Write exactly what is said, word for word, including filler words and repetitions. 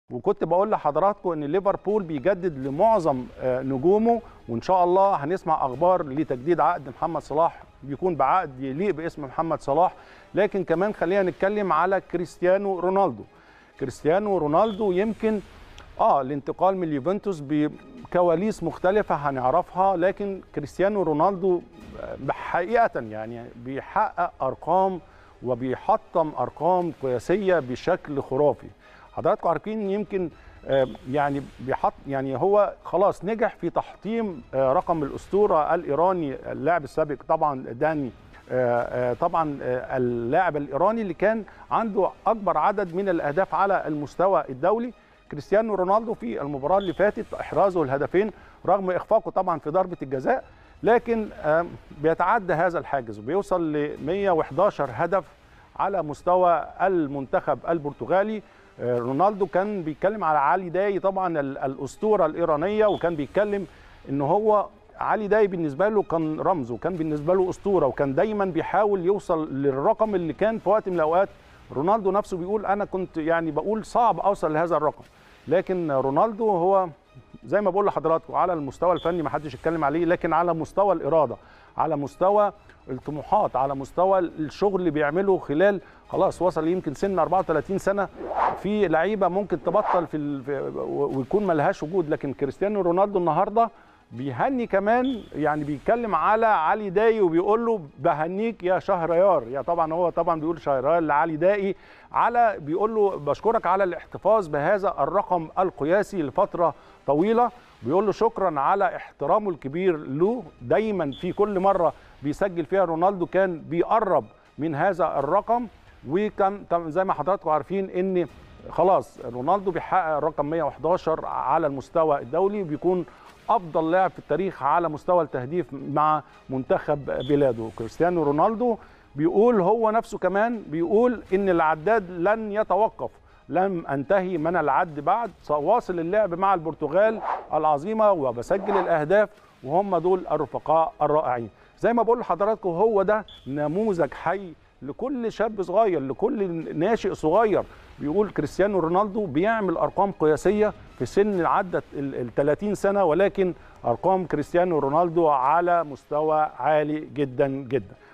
وكنت بقول لحضراتكم ان ليفربول بيجدد لمعظم نجومه، وان شاء الله هنسمع اخبار لتجديد عقد محمد صلاح بيكون بعقد يليق باسم محمد صلاح. لكن كمان خلينا نتكلم على كريستيانو رونالدو. كريستيانو رونالدو يمكن اه الانتقال من اليوفنتوس بكواليس مختلفه هنعرفها، لكن كريستيانو رونالدو حقيقه يعني بيحقق ارقام وبيحطم ارقام قياسيه بشكل خرافي. حضراتكم عارفين يمكن يعني بيحط يعني هو خلاص نجح في تحطيم رقم الاسطوره الايراني اللاعب السابق طبعا داني، طبعا اللاعب الايراني اللي كان عنده اكبر عدد من الاهداف على المستوى الدولي. كريستيانو رونالدو في المباراه اللي فاتت احرازه الهدفين رغم اخفاقه طبعا في ضربه الجزاء، لكن بيتعدى هذا الحاجز وبيوصل ل مئة وأحد عشر هدف على مستوى المنتخب البرتغالي. رونالدو كان بيتكلم على علي داي طبعا الاسطوره الايرانيه، وكان بيتكلم ان هو علي داي بالنسبه له كان رمز وكان بالنسبه له اسطوره، وكان دايما بيحاول يوصل للرقم اللي كان في وقت من الاوقات رونالدو نفسه بيقول انا كنت يعني بقول صعب اوصل لهذا الرقم. لكن رونالدو هو زي ما بقول لحضراتكم على المستوى الفني ما حدش يتكلم عليه، لكن على مستوى الاراده، على مستوى الطموحات، على مستوى الشغل اللي بيعمله خلال خلاص وصل يمكن سن أربعة وثلاثين سنه. في لعيبه ممكن تبطل في ال... ويكون ما لهاش وجود، لكن كريستيانو رونالدو النهارده بيهني كمان، يعني بيتكلم على علي داي وبيقول له بهنيك يا شهريار. يا طبعا هو طبعا بيقول شهريار لعلي داي، على بيقول له بشكرك على الاحتفاظ بهذا الرقم القياسي لفتره طويله. بيقول له شكرا على احترامه الكبير له، دايما في كل مره بيسجل فيها رونالدو كان بيقرب من هذا الرقم. وكان زي ما حضراتكم عارفين ان خلاص رونالدو بيحقق رقم مئة وأحد عشر على المستوى الدولي، بيكون افضل لاعب في التاريخ على مستوى التهديف مع منتخب بلاده. كريستيانو رونالدو بيقول هو نفسه كمان بيقول ان العداد لن يتوقف، لم انتهي من العد بعد، سواصل اللعب مع البرتغال العظيمه وبسجل الاهداف، وهم دول الرفقاء الرائعين. زي ما بقول لحضراتكم هو ده نموذج حي لكل شاب صغير، لكل ناشئ صغير. بيقول كريستيانو رونالدو بيعمل ارقام قياسيه في سن عدت ال ثلاثين سنه، ولكن ارقام كريستيانو رونالدو على مستوى عالي جدا جدا.